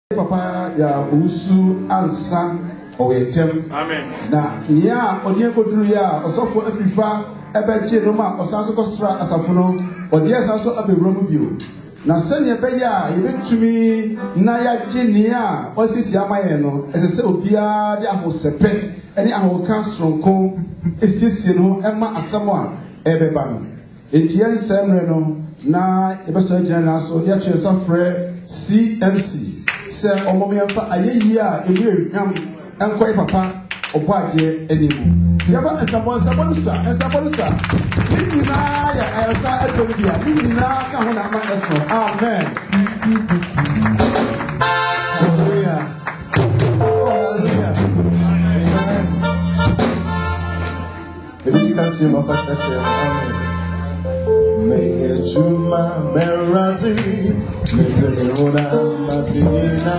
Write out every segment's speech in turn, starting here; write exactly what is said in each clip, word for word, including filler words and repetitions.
Papa ya usu ansa oyetem. Amen. Na nia odie koduru ya osofo afifa ebeche no ma osanso kosra asafuno odie sanso abewromu bio. Na sene ebe ya yebetumi na ya genia osisi amaye no esese obia de ahosepe ene ahoka sonko esisi no ema asamo a ebeba no. Enti yensemre no na ebeso gina na so ya twesa frɛ C M C. Se omomyamfa ayeyi a ebi ehwam enkoy papa oboade enimu jaba ensabon sabon sa ensabon sa nina ya ayasa adobia nina ka ho na ma eso amen. Hallelujah. Hallelujah. Amen. Ebi kan si mo pa chache amen. May Juma Merati Meteona Matina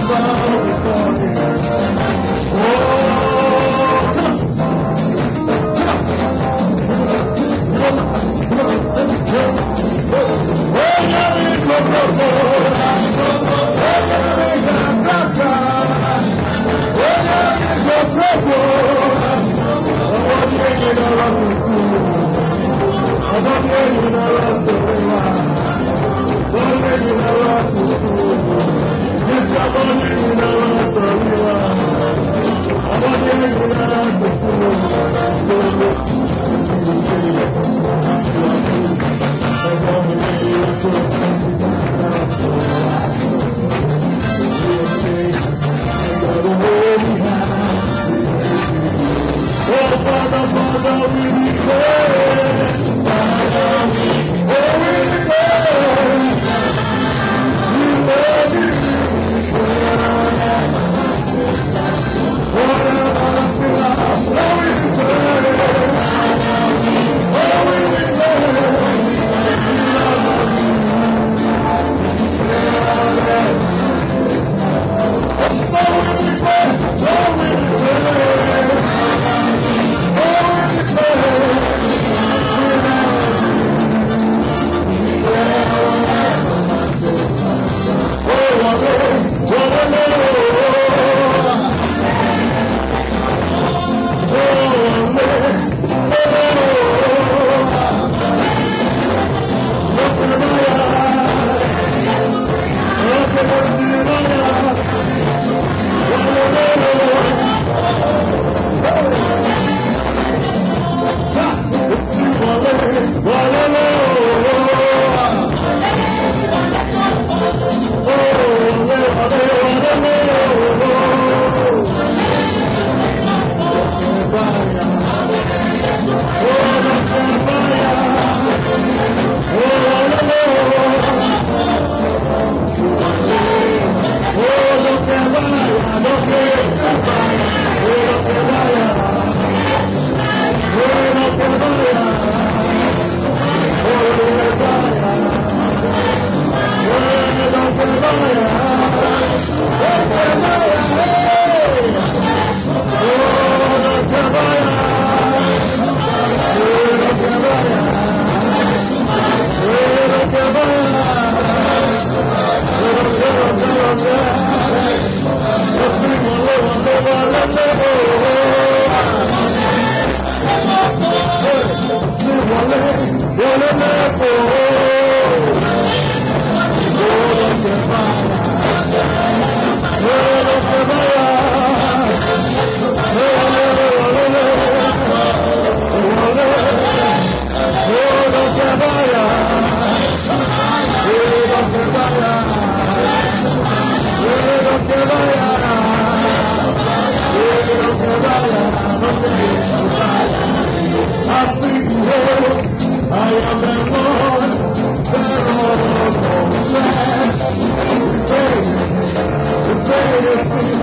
Say it, say it.